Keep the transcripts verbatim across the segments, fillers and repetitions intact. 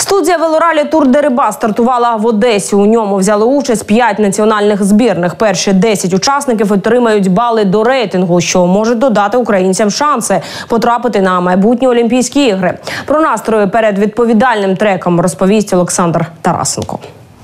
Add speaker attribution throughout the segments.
Speaker 1: Студія велоралі «Тур де Риба» стартувала в Одесі. У ньому взяли участь п'ять національних збірних. Перші десять учасників отримають бали до рейтингу, що може додати українцям шанси потрапити на майбутні Олімпійські ігри. Про настрої перед відповідальним треком розповість Олександр Тарасенко.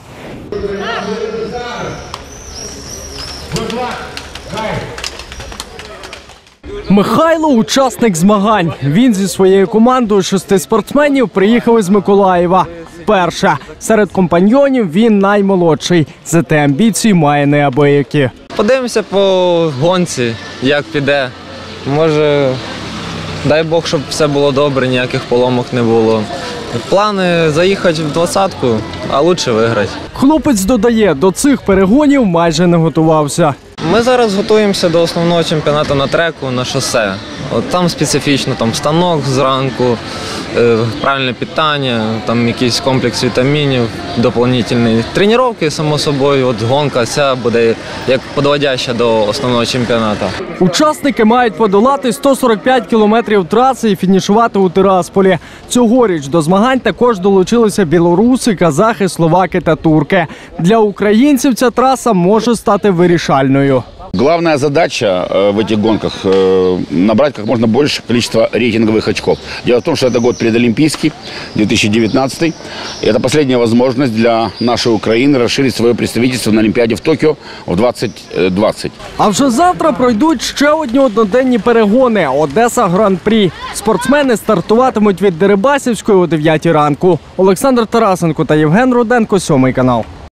Speaker 2: Михайло – учасник змагань. Він зі своєю командою шести спортсменів приїхав із Миколаєва. Перше. Серед компаньйонів він наймолодший. Зате амбіції має неабиякі.
Speaker 3: Подивимося по гонці, як піде. Може, дай Бог, щоб все було добре, ніяких поломок не було. Плани заїхати в двадцятку, а краще виграти.
Speaker 2: Хлопець додає, до цих перегонів майже не готувався.
Speaker 3: Ми зараз готуємося до основного чемпіонату на треку, на шосе. От там специфічно, там станок зранку, е, правильне питання, там якийсь комплекс вітамінів, доповнительні тренування, само собою. От гонка ця буде як підводяща до основного чемпіонату.
Speaker 2: Учасники мають подолати сто сорок п'ять кілометрів траси і фінішувати у Тирасполі. Цьогоріч до змагань також долучилися білоруси, казахи, словаки та турки. Для українців ця траса може стати вирішальною.
Speaker 4: Главная задача в этих гонках – набрать как можно больше количество рейтинговых очков. Дело в том, что это год предолимпийский, две тысячи девятнадцатый. Это последняя возможность для нашей Украины расширить свое представительство на Олимпиаде в Токио в двадцять двадцять.
Speaker 2: А вже завтра пройдуть ще одні одноденні перегони – Одеса Гран-прі. Спортсмени стартуватимуть від Дерибасівської о дев'ятій ранку. Олександр Тарасенко та Євген Руденко, сьомий канал.